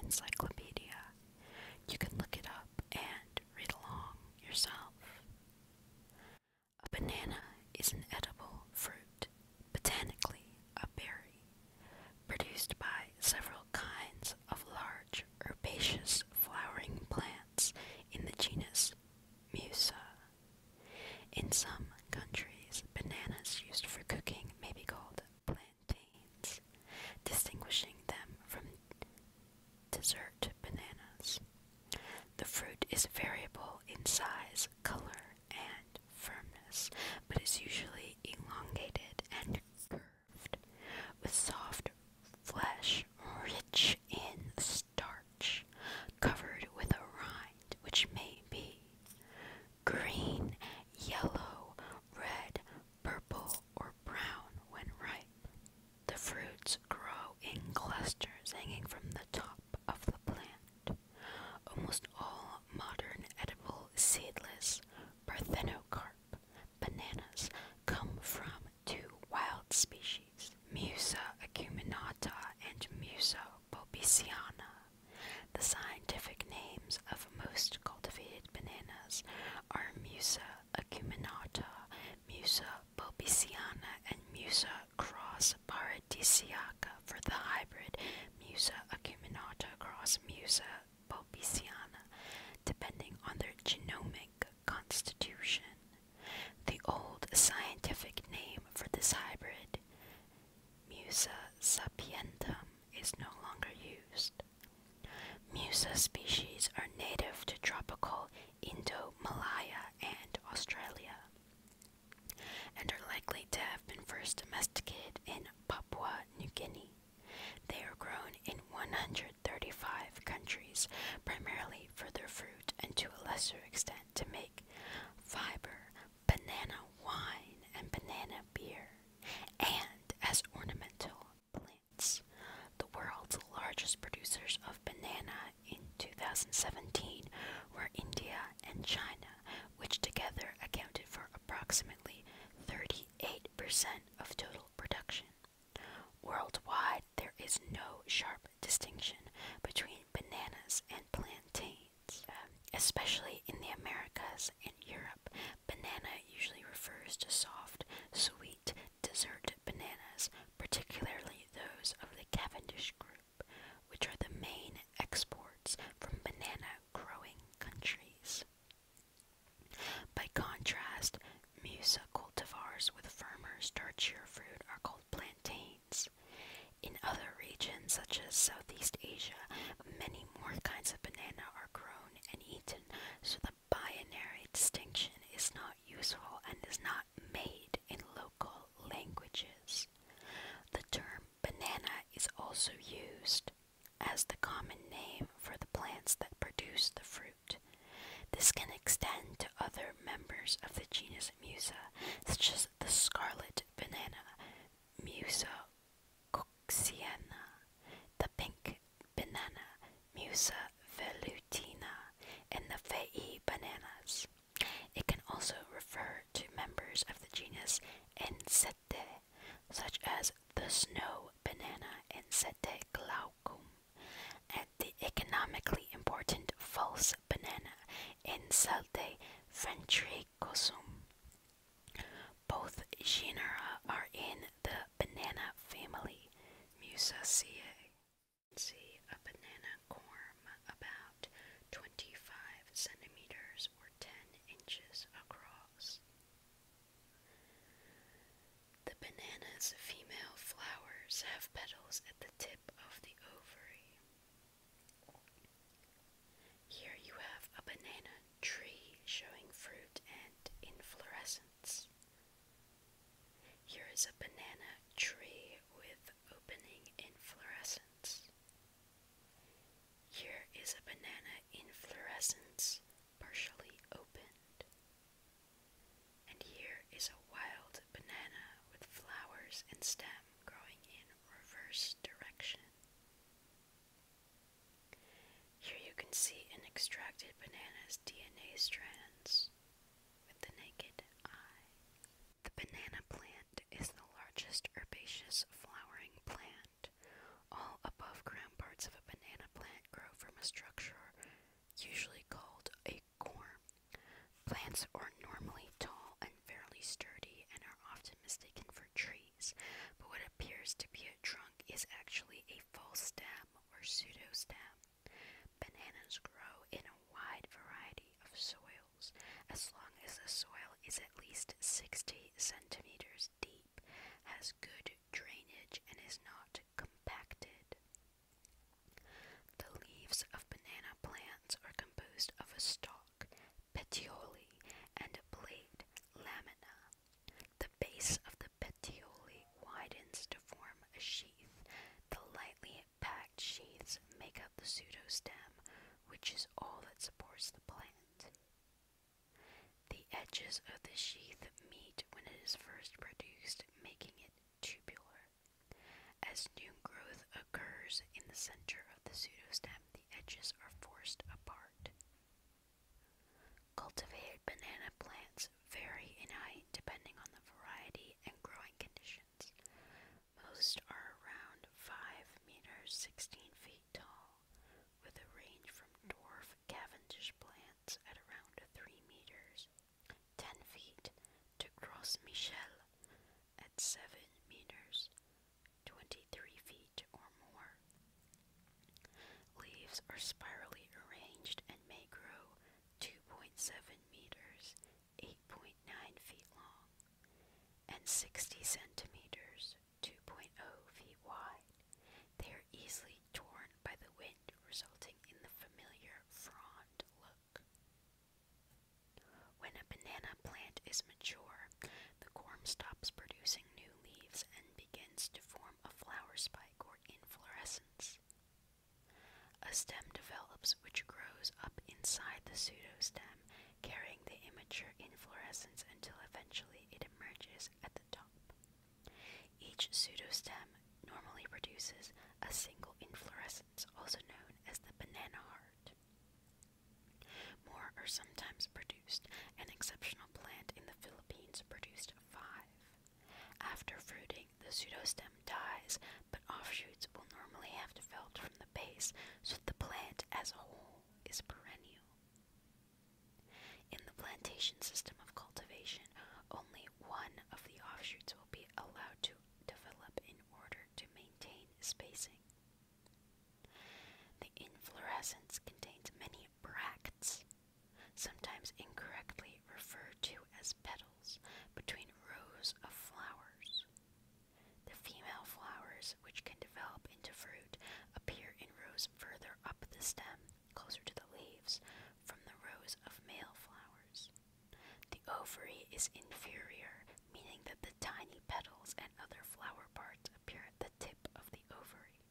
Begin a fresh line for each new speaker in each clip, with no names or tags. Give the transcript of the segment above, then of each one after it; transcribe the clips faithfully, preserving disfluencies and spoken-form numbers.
encyclopedia. You can look it up and read along yourself. A banana is an edible fruit, botanically a berry, produced by several kinds of large herbaceous flowering plants in the genus Musa. In some countries, bananas used for cooking may be called plantains, distinguishing them from dessert bananas. The fruit is variable in size, color, and firmness, but is usually elongated and curved, with soft flesh rich in starch, covered with a rind which may be green, yellow, red, purple, or brown when ripe. The fruits grow in clusters hanging from the top of the plant. Almost all modern edible seedless parthenocarp bananas come from two wild species, Musa acuminata and Musa bulbiciana. The scientific names of most cultivated bananas are Musa acuminata, Musa bulbiciana, and Musa cross paradisiaca for the hybrid Musa acuminata cross Musa bulbiciana, depending on their genomic constitution. The old scientific name for this hybrid, Musa sapientum, is no longer used. Musa species are native to tropical Indo-Malaya and Australia, and are likely to have been first domesticated in Papua New Guinea. They are grown in one hundred thirty-five countries, primarily for their fruit and to a lesser extent to make fiber, banana wine, and banana beer, and as ornamental plants. The world's largest producers of banana in two thousand seventeen were India and China, which together accounted for approximately thirty-eight percent of total production. Worldwide, there is no sharp distinction between bananas and plantains. Um, especially in the Americas and Europe, banana usually refers to soft, sweet dessert bananas, particularly those of the Cavendish group, which are the main exports from banana-growing countries. By contrast, Musa cultivars with firmer, starchier fruit are called plantains. In other regions, such as Southeast Asia, many more kinds of banana are grown and eaten, so the binary distinction is not useful and is not made in local languages. The term banana is also used as the common name for the plants that produce the fruit. This can extend to other members of the genus Musa, such as the scarlet banana, Musa cocciana, the pink banana, Musa velutina, and the fei bananas. It can also refer to members of the genus Ensete, such as the snow banana Ensete glaucum, and the economically important false banana Ensalte ventricosum. Both genera are in the banana family, Musaceae. See a banana corm about twenty-five centimeters or ten inches across. The banana's female flowers have petals at the tip of the ovary. Here you have a banana tree showing fruit and inflorescence. Here is a banana tree with opening inflorescence. Here is a banana inflorescence partially opened. And here is a wild banana with flowers and stem growing in reverse direction. Here you can see an extracted banana's D N A strands with the naked eye. The banana plant is the largest herbaceous flowering plant. All above ground parts of a banana plant grow has good drainage and is not compacted. The leaves of banana plants are composed of a stalk, petiole, and a blade, lamina. The base of the petiole widens to form a sheath. The lightly packed sheaths make up the pseudostem, which is all that supports the plant. The edges of the sheath meet when it is first produced, making it tubular. As new growth occurs in the center of the pseudostem, the edges are forced apart. Cultivated banana plants vary in height depending on the variety and growing conditions. Most are around five meters, sixteen feet tall, with a range from dwarf Cavendish plants at around three meters, ten feet, to Gros Michel at seven meters, twenty-three feet or more. Leaves are spirally arranged and may grow two point seven meters, eight point nine feet long, and sixty centimeters, two point zero feet wide. They are easily torn by the wind, resulting in the familiar frond look. When a banana plant is mature, the corm stops producing new leaves and begins to form a flower spike or inflorescence. A stem develops which grows up inside the pseudostem, carrying the immature inflorescence until eventually it emerges at the top. Each pseudostem normally produces a single inflorescence, also known as the banana heart. More are sometimes produced. An exceptional plant in the Philippines produced five. After fruiting, the pseudostem dies, but offshoots will normally have developed from the base, so that the plant as a whole is perennial. In the plantation system of cultivation, only one of the offshoots will be allowed to develop in order to maintain spacing. The inflorescence contains many bracts, sometimes incorrectly referred to as petals, between rows of flowers. The female flowers, which can develop into fruit, appear in rows further up the stem, closer to the leaves, from the rows of male flowers. The ovary is inferior, meaning that the tiny petals and other flower parts appear at the tip of the ovary.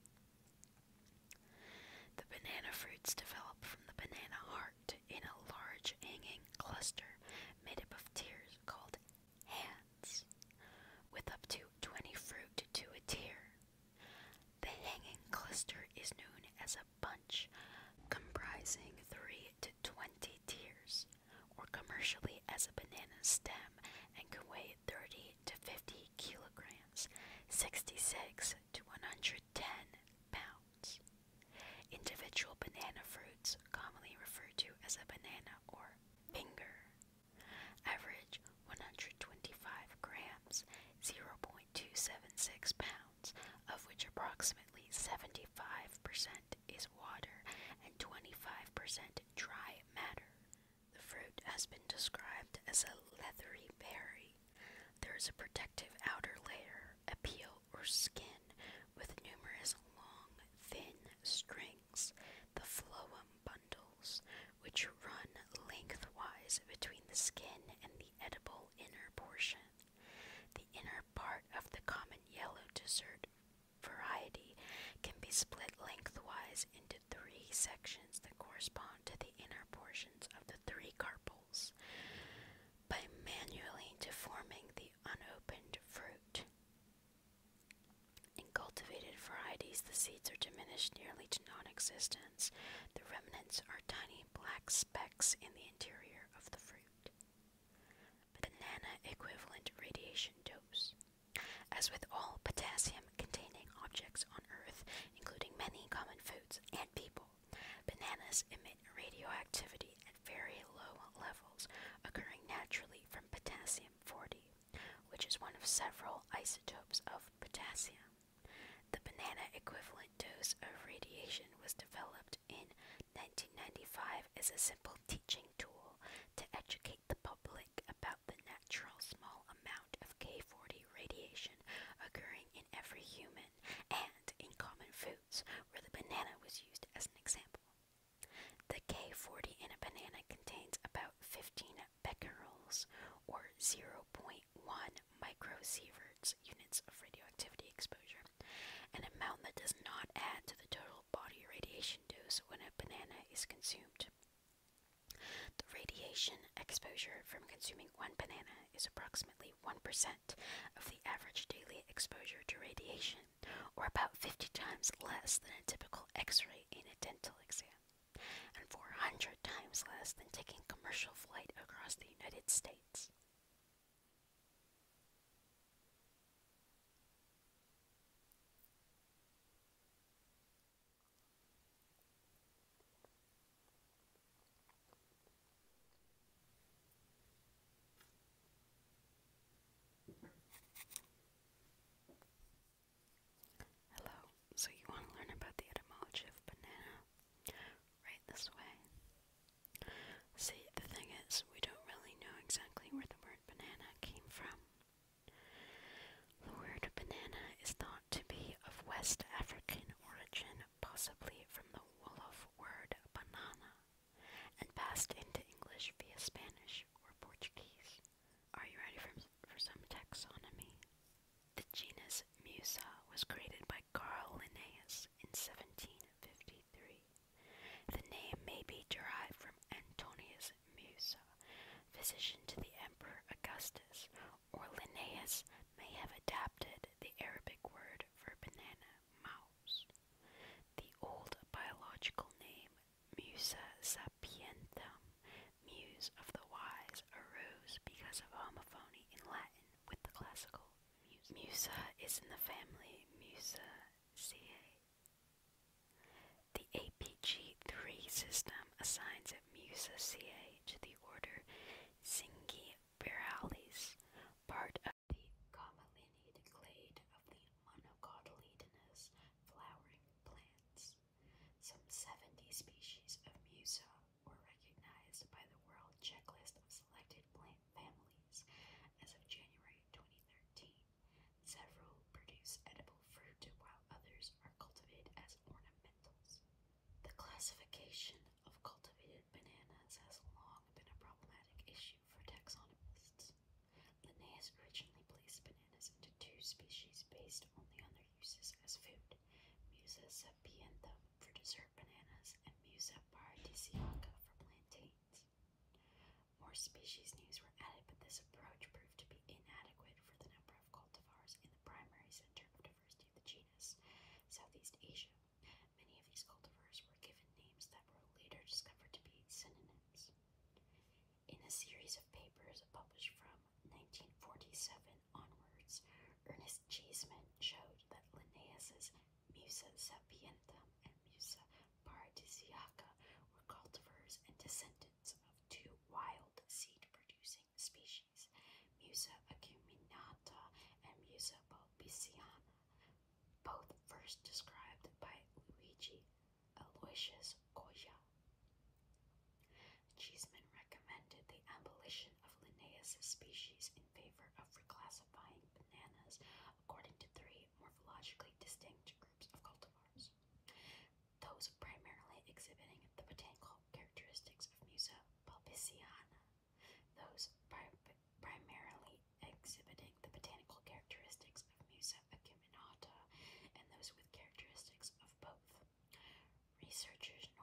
The banana fruits develop from the banana heart in a large hanging cluster made up of tears called hands, with up to twenty fruit to a tear. The hanging cluster is known as a bunch, comprising three to twenty tears, or commercially as a banana stem, and can weigh thirty to fifty kilograms, sixty-six to one hundred ten pounds. Individual banana fruits, commonly referred to as a banana or finger, average one hundred twenty-five grams, zero point two seven six pounds, of which approximately seventy-five percent is water and twenty-five percent dry matter. The fruit has been described as a leathery berry. There is a protective outer layer, a peel or skin, with numerous long, thin strings, the phloem bundles, which run lengthwise between the skin and the edible inner portion. The inner part of the common yellow dessert variety can be split lengthwise into three sections that correspond to the inner portions of the three carpels by manually deforming the unopened fruit. In cultivated varieties, the seeds are diminished nearly to non-existence. The remnants are tiny black specks in the interior of the fruit. Banana equivalent radiation dose. As with all potassium-containing objects on Earth, including many common foods and people, bananas emit radioactivity at very low levels, occurring naturally from potassium forty, which is one of several isotopes of potassium. The banana equivalent dose of radiation was developed in nineteen ninety-five as a simple teaching tool to educate the public about the natural small amount of K forty radiation add to the total body radiation dose when a banana is consumed. The radiation exposure from consuming one banana is approximately one percent of the average daily exposure to radiation, or about fifty times less than a typical X-ray in a dental exam, and four hundred times less than taking commercial flight across the United States. Hello, so you want to learn about the etymology of banana? Right this way. See, the thing is, we don't really know exactly where the word banana came from. The word banana is thought to be of West African origin, possibly from the Wolof word banana, and passed into English via Spanish or Portuguese. Are you ready for, for some taxonomy? The genus Musa was created by Carl Linnaeus in seventeen fifty-three. The name may be derived from Antonius Musa, physician to the Emperor Augustus, or Linnaeus may have adapted the Arabic word for banana, mouse. The old biological name Musa sapientum, muse of the wise, arose because of homophony in Latin with the classical muse. Musa is in the family Musaceae. The A P G three system assigns Musaceae to the order Zingiberalis, part of the commelinid clade of the monocotyledonous flowering plants. Some seventy species of Musa were recognized by the World Checklist of Selected Plant Families as of January twenty thirteen. Several produce edible fruit, while others are cultivated as ornamentals. The classification of cultivated bananas has long been a problematic issue for taxonomists. Linnaeus originally placed bananas into two species based only on their uses as food, Musa sapientum for dessert bananas and Musa paradisiaca for plantains. More species names were added, but this approach proved to be inadequate for the number of cultivars in the primary center of diversity of the genus, Southeast Asia. Many of these cultivars were given names that were later discovered to be synonyms. In a series of papers published from nineteen forty-seven onwards, Ernest Cheeseman showed that Linnaeus's Musa sapientum and Musa paradisiaca were cultivars and descendants of two wild seed-producing species, Musa acuminata and Musa bulbiciana, both first described by Luigi Aloysius Goya. Cheeseman recommended the abolition of Linnaeus' species in favor of reclassifying bananas according to three morphologically distinct groups of cultivars. Those primarily exhibiting the botanical characteristics of Musa bulbiciana, those pri primarily exhibiting the botanical characteristics of Musa acuminata, and those with characteristics of both. Researchers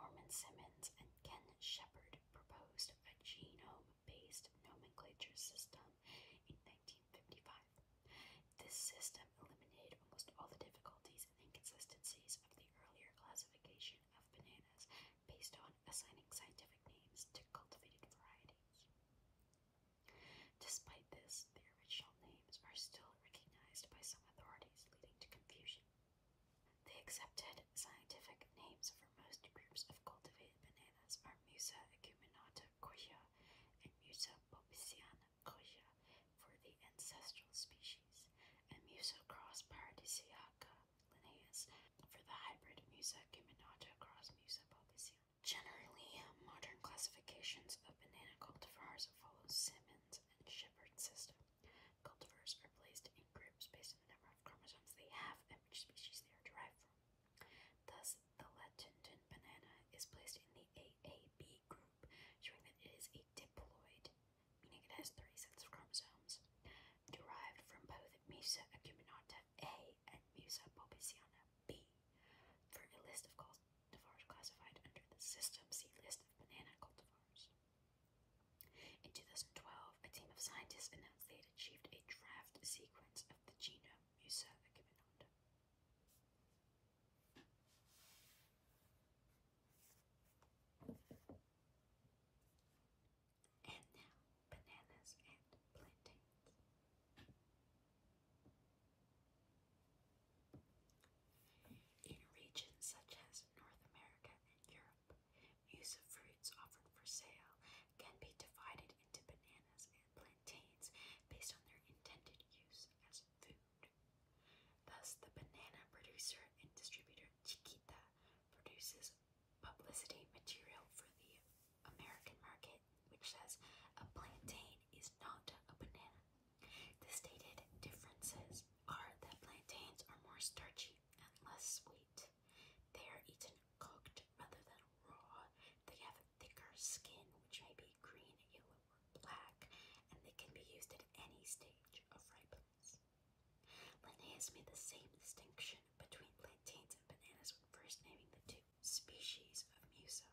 producer and distributor Chiquita produces publicity material for the American market which says a plantain is not a banana. The stated differences are that plantains are more starchy and less sweet. They are eaten cooked rather than raw. They have a thicker skin, which may be green, yellow, or black, and they can be used at any stage of ripeness. Linnaeus made the same distinction between plantains and bananas when first naming the two species of Musa.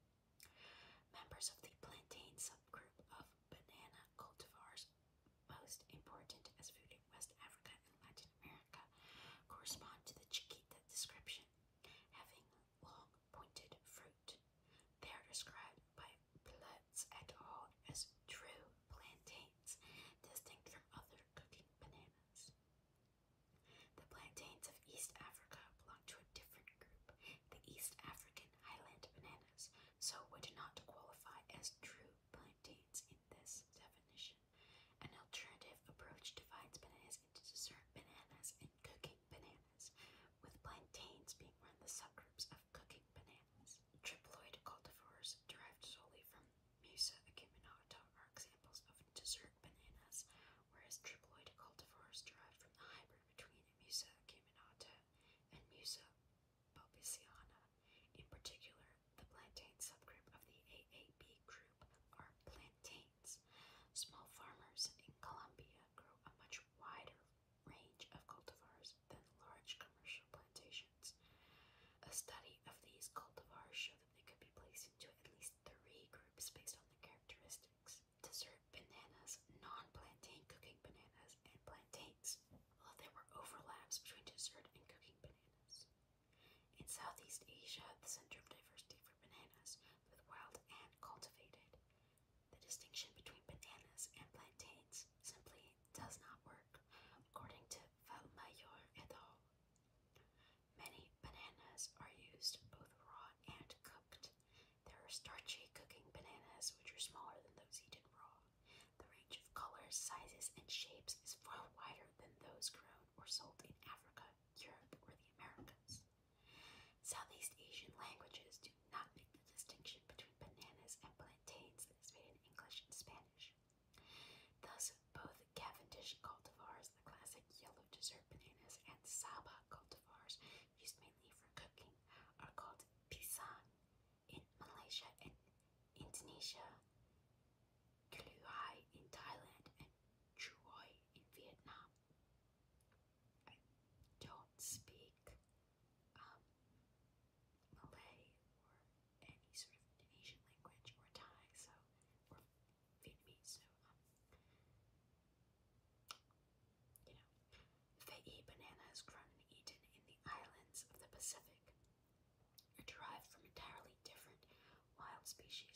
Members of the plantain subgroup of banana cultivars, most important as food in West Africa and Latin America, correspond to the Chiquita description, having long pointed fruit. They are described by Plutz et al. As true plantains, distinct from other cooking bananas. The plantains of East Africa belong to a different group, the East African highland bananas, so would not qualify as true plantains in this definition. An alternative approach divides bananas into dessert bananas and cooking bananas, with plantains being one of the subgroups of cooking bananas. Triploid cultivars derived solely from Musa acuminata are examples of dessert bananas, whereas triploid cultivars derived from the hybrid between Musa acuminata and Musa bulbiciana. In particular, the plantain subgroup of the A A B group are plantains. Small farmers in Colombia grow a much wider range of cultivars than large commercial plantations. A study of these cultivars showed that they could be placed into at least three groups based on their characteristics: dessert bananas, non-plantain cooking bananas, and plantains, although there were overlaps between dessert and cooking bananas. In Southeast Asia, the center of diversity for bananas, both wild and cultivated, the distinction between bananas and plantains simply does not work, according to Valmayor et al. Many bananas are used both raw and cooked. There are starchy cooking bananas, which are smaller than those eaten raw. The range of colors, sizes, and shapes is far wider than those grown or sold in Africa, Europe, or the Americas. Southeast Asian languages do not make the distinction between bananas and plantains that is made in English and Spanish. Thus, both Cavendish cultivars, the classic yellow dessert bananas, and Sabah cultivars, used mainly for cooking, are called pisang in Malaysia and Indonesia, Kluai in Thailand, and Chuoi in Vietnam. I don't speak um, Malay or any sort of Indonesian language or Thai, so or Vietnamese, so um, you know, Fei bananas grown and eaten in the islands of the Pacific are derived from entirely different wild species